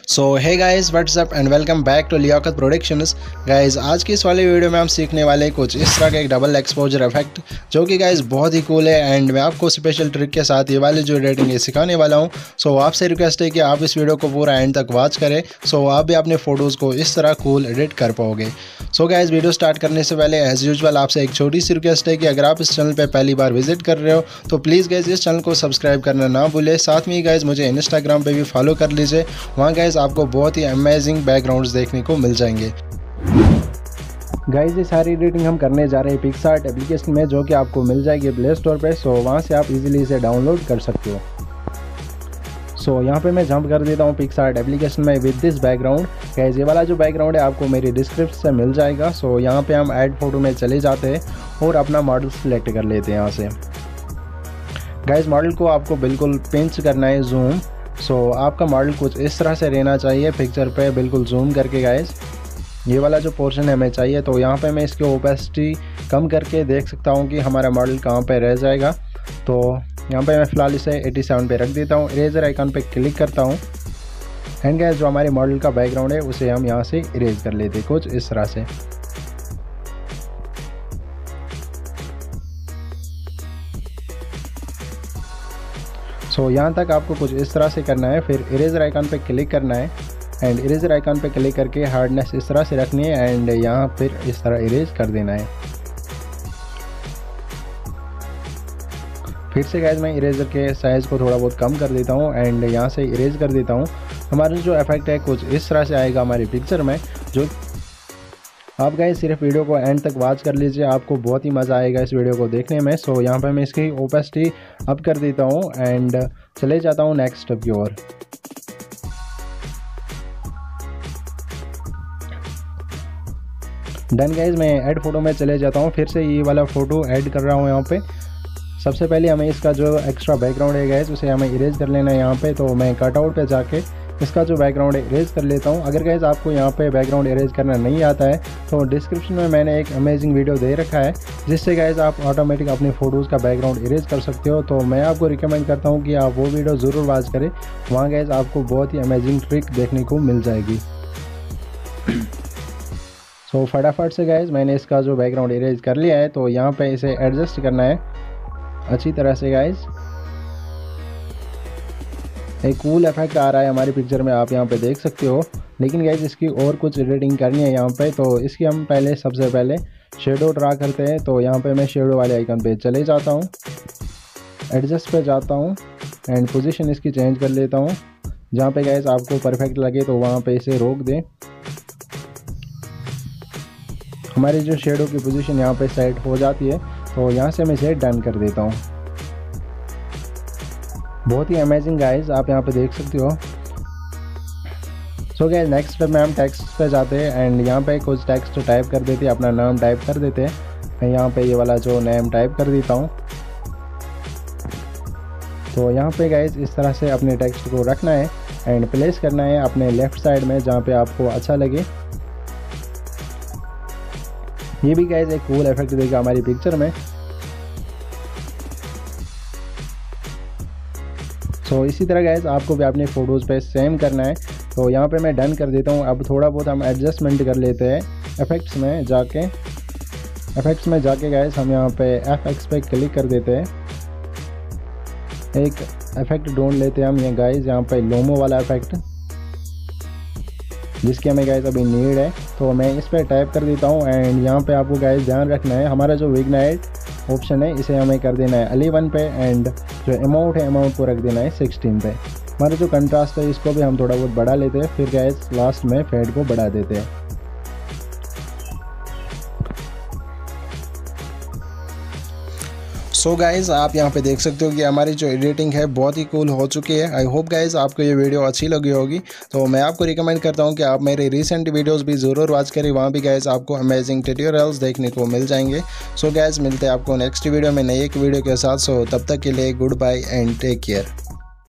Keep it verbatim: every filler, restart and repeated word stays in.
So hey guys what's up and welcome back to Liyaqat productions. Guys आज की इस वाले वीडियो में हम सीखने वाले हैं कुछ इस तरह का एक डबल एक्सपोजर इफेक्ट जो कि गाइस बहुत ही कूल है एंड मैं आपको स्पेशल ट्रिक के साथ ये वाले जो एडिटिंग है सिखाने वाला हूं। सो आपसे रिक्वेस्ट है कि आप इस वीडियो को पूरा एंड तक वॉच करें सो आप भी अपने फ़ोटोज़ को इस तरह कूल एडिट कर पाओगे। सो गाइस वीडियो स्टार्ट करने से पहले एज़ यूजुअल आपसे एक छोटी सी रिक्वेस्ट है कि अगर आप इस चैनल पर पहली बार विजिट कर रहे हो तो प्लीज़ गाइस इस चैनल को सब्सक्राइब करना ना भूलें। साथ में गाइस मुझे इंस्टाग्राम पर भी फॉलो कर लीजिए, वहाँ गाइस आपको बहुत ही अमेजिंग बैकग्राउंड्स देखने को मिल जाएंगे। गाइस ये सारी एडिटिंग हम करने जा रहे हैं पिक्सआर्ट एप्लीकेशन में जो कि आपको मिल जाएगी प्ले स्टोर पे। सो वहाँ से आप इजीली इसे डाउनलोड कर सकते हो। सो so, यहाँ पे मैं जंप कर देता हूँ पिक्सआर्ट एप्लीकेशन में विद दिस बैकग्राउंड। गाइस ये वाला जो बैकग्राउंड है आपको मेरी डिस्क्रिप्शन से मिल जाएगा। सो so, यहाँ पे हम ऐड फोटो में चले जाते हैं और अपना मॉडल सेलेक्ट कर लेते हैं यहाँ से। गाइस मॉडल को आपको बिल्कुल पिंच करना है जूम। सो so, आपका मॉडल कुछ इस तरह से रहना चाहिए पिक्चर पे बिल्कुल जूम करके। गाइस ये वाला जो पोर्शन है हमें चाहिए, तो यहाँ पे मैं इसकी ओपेसिटी कम करके देख सकता हूँ कि हमारा मॉडल कहाँ पे रह जाएगा। तो यहाँ पे मैं फ़िलहाल इसे सत्तासी पे रख देता हूँ। इरेजर आइकन पे क्लिक करता हूँ एंड गाइस जो हमारे मॉडल का बैकग्राउंड है उसे हम यहाँ से इरेज कर लेते हैं कुछ इस तरह से। सो so, यहाँ तक आपको कुछ इस तरह से करना है। फिर इरेजर आइकन पे क्लिक करना है एंड इरेजर आइकन पे क्लिक करके हार्डनेस इस तरह से रखनी है एंड यहाँ फिर इस तरह इरेज कर देना है। फिर से गाइस मैं इरेजर के साइज़ को थोड़ा बहुत कम कर देता हूँ एंड यहाँ से इरेज कर देता हूँ। हमारा जो इफेक्ट है कुछ इस तरह से आएगा हमारी पिक्चर में। जो आप गाइस सिर्फ वीडियो को एंड तक वॉच कर लीजिए, आपको बहुत ही मज़ा आएगा इस वीडियो को देखने में। सो so, यहाँ पे मैं इसकी ओपेसिटी अप कर देता हूँ एंड चले जाता हूँ नेक्स्ट स्टेप की ओर। डन गाइस मैं ऐड फोटो में चले जाता हूँ। फिर से ये वाला फ़ोटो ऐड कर रहा हूँ यहाँ पे। सबसे पहले हमें इसका जो एक्स्ट्रा बैकग्राउंड है गाइस उसे हमें इरेज कर लेना है यहाँ पे। तो मैं कटआउट पे जाके इसका जो बैकग्राउंड है इरेज कर लेता हूँ। अगर गाइस आपको यहाँ पे बैकग्राउंड इरेज करना नहीं आता है तो डिस्क्रिप्शन में मैंने एक अमेजिंग वीडियो दे रखा है जिससे गाइस आप ऑटोमेटिक अपने फ़ोटोज़ का बैकग्राउंड इरेज कर सकते हो। तो मैं आपको रिकमेंड करता हूँ कि आप वो वीडियो ज़रूर वॉच करें, वहाँ गाइस आपको बहुत ही अमेजिंग ट्रिक देखने को मिल जाएगी। सो so, फटाफट से गाइस मैंने इसका जो बैकग्राउंड इरेज कर लिया है। तो यहाँ पे इसे एडजस्ट करना है अच्छी तरह से। गाइस एक कूल इफेक्ट आ रहा है हमारी पिक्चर में, आप यहाँ पे देख सकते हो। लेकिन गाइस इसकी और कुछ एडिटिंग करनी है यहाँ पे। तो इसकी हम पहले सबसे पहले शेडो ड्रा करते हैं। तो यहाँ पे मैं शेडो वाले आइकन पे चले जाता हूँ, एडजस्ट पे जाता हूँ एंड पोजीशन इसकी चेंज कर लेता हूँ। जहाँ पे गाइस आपको परफेक्ट लगे तो वहाँ पे इसे रोक दें। हमारी जो शेडो की पोजीशन यहाँ पे सेट हो जाती है तो यहाँ से मैं इसे डन कर देता हूँ। बहुत ही अमेजिंग गाइस आप यहाँ पे देख सकते हो। सो गाइस नेक्स्ट स्टेप में हम टेक्स्ट पे जाते हैं एंड यहाँ पे कुछ टेक्स्ट टाइप कर देते हैं, अपना नाम टाइप कर देते हैं। मैं यहाँ पे ये वाला जो नेम टाइप कर देता हूँ। तो यहाँ पे गाइस इस तरह से अपने टेक्स्ट को रखना है एंड प्लेस करना है अपने लेफ्ट साइड में जहाँ पे आपको अच्छा लगे। ये भी गाइस एक कूल इफेक्ट देगा हमारी पिक्चर में। सो so, इसी तरह गाइस आपको भी अपने फ़ोटोज़ पे सेम करना है। तो यहाँ पे मैं डन कर देता हूँ। अब थोड़ा बहुत हम एडजस्टमेंट कर लेते हैं इफेक्ट्स में जाके। इफेक्ट्स में जाके गाइस हम यहाँ पे एफ एक्स पे क्लिक कर देते हैं। एक इफेक्ट ढूंढ लेते हैं हम ये गाइस यहाँ पे लोमो वाला इफेक्ट जिसकी हमें गाइस अभी नीड है। तो मैं इस पर टाइप कर देता हूँ एंड यहाँ पे आपको गाइस ध्यान रखना है हमारा जो विग्नाइट ऑप्शन है इसे हमें कर देना है अलेवन पे एंड जो अमाउंट है अमाउंट को रख देना है सिक्सटीन पे। हमारा जो कंट्रास्ट है इसको भी हम थोड़ा बहुत बढ़ा लेते हैं। फिर गाइस लास्ट में फेड को बढ़ा देते हैं। सो so गाइज़ आप यहाँ पे देख सकते हो कि हमारी जो एडिटिंग है बहुत ही कूल हो चुकी है। आई होप गाइज़ आपको ये वीडियो अच्छी लगी होगी। तो मैं आपको रिकमेंड करता हूँ कि आप मेरे रिसेंट वीडियोस भी ज़रूर वॉच करें, वहाँ भी गाइज़ आपको अमेजिंग ट्यूटोरियल्स देखने को मिल जाएंगे। सो so गाइज़ मिलते हैं आपको नेक्स्ट वीडियो में नई एक वीडियो के साथ। सो so, तब तक के लिए goodbye and take care.